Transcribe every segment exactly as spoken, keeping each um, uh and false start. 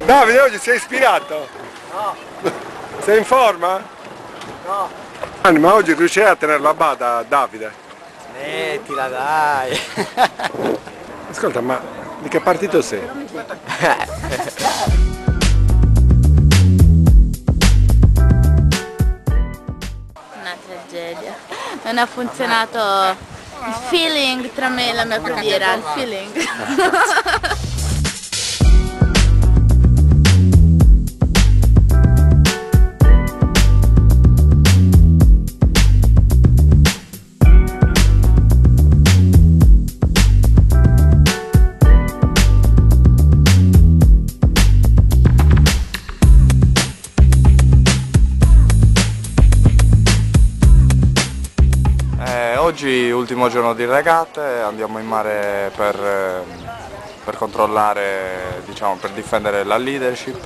Davide, oggi sei ispirato? No. Sei in forma? No. Anni, ma oggi riuscirai a tenerlo a bada, Davide? Smettila, dai. Ascolta, ma di che partito sei? Una tragedia. Non ha funzionato il feeling tra me e la mia prodiera, il feeling. Oggi ultimo giorno di regate, andiamo in mare per, per controllare, diciamo, per difendere la leadership.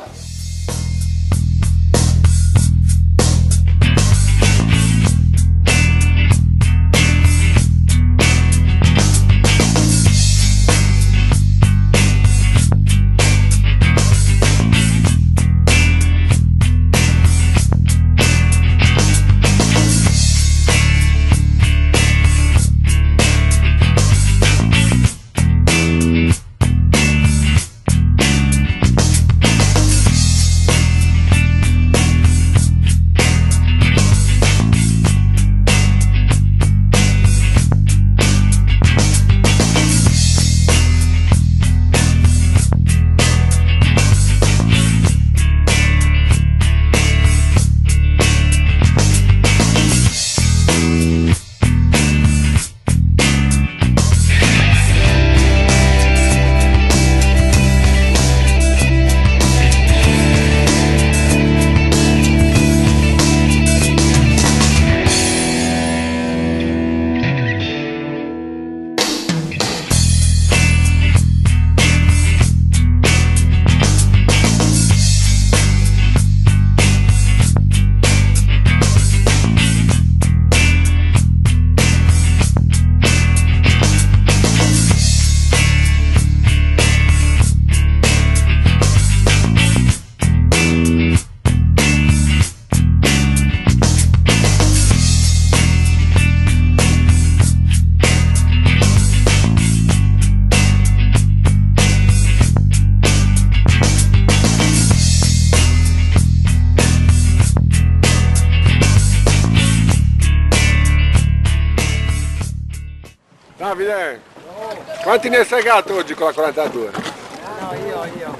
Davide, quanti ne hai segato oggi con la quarantadue? No, io, io.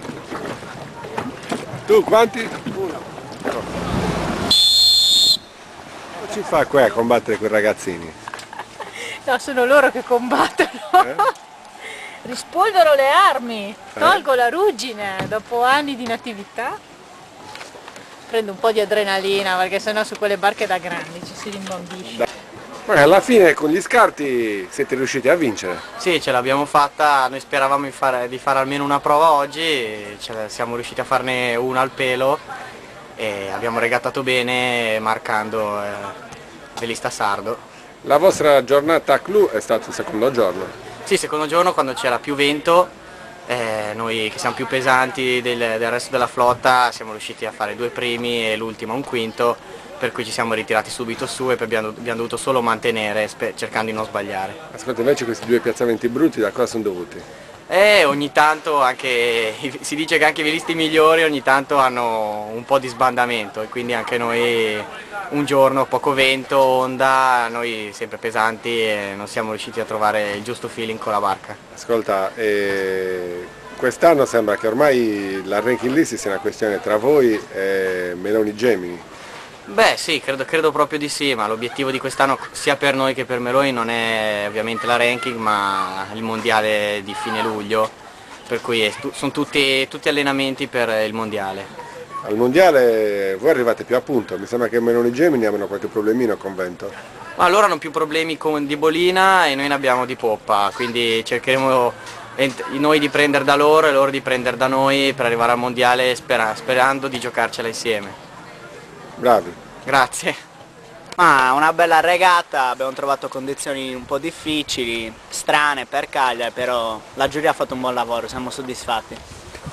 Tu quanti? Uno. Cosa ci fa qui a combattere quei ragazzini? No, sono loro che combattono. Eh? Rispolvero le armi, tolgo la ruggine dopo anni di inattività. Prendo un po' di adrenalina perché sennò su quelle barche da grandi ci si rimbambisce. Ma alla fine con gli scarti siete riusciti a vincere? Sì, ce l'abbiamo fatta, noi speravamo di fare, di fare almeno una prova oggi, siamo riusciti a farne una al pelo e abbiamo regattato bene marcando eh, velista sardo. La vostra giornata a clou è stato il secondo giorno? Sì, secondo giorno quando c'era più vento, eh, noi che siamo più pesanti del, del resto della flotta siamo riusciti a fare due primi e l'ultimo un quinto, per cui ci siamo ritirati subito su e abbiamo, abbiamo dovuto solo mantenere cercando di non sbagliare. Ascolta, invece questi due piazzamenti brutti da cosa sono dovuti? E ogni tanto anche, si dice che anche i velisti migliori ogni tanto hanno un po' di sbandamento e quindi anche noi un giorno poco vento, onda, noi sempre pesanti e non siamo riusciti a trovare il giusto feeling con la barca. Ascolta, eh, quest'anno sembra che ormai la ranking list sia una questione tra voi e Meloni Gemini. Beh sì, credo, credo proprio di sì, ma l'obiettivo di quest'anno sia per noi che per Meloni non è ovviamente la ranking ma il mondiale di fine luglio, per cui sono tutti, tutti allenamenti per il mondiale. Al mondiale voi arrivate più a punto, mi sembra che Meloni Gemini abbiano qualche problemino con vento. Ma loro hanno più problemi con, di bolina e noi ne abbiamo di poppa, quindi cercheremo noi di prendere da loro e loro di prendere da noi per arrivare al mondiale spera, sperando di giocarcela insieme. Bravi. Grazie. Ah, una bella regata, abbiamo trovato condizioni un po' difficili, strane per Cagliari, però la giuria ha fatto un buon lavoro, siamo soddisfatti.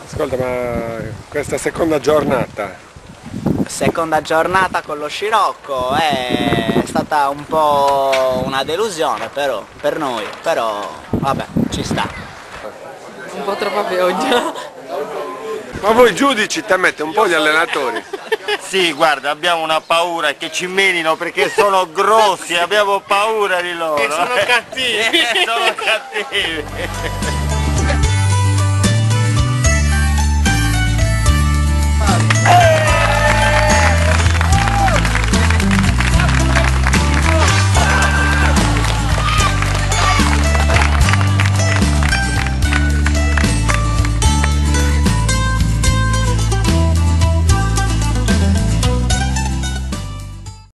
Ascolta, ma questa seconda giornata, Seconda giornata con lo Scirocco è stata un po' una delusione però, per noi, però vabbè, ci sta. Un po' troppa pioggia. ma voi giudici temete un po' gli allenatori? Sì, guarda, abbiamo una paura che ci menino perché sono grossi, abbiamo paura di loro. Che sono cattivi. sono cattivi.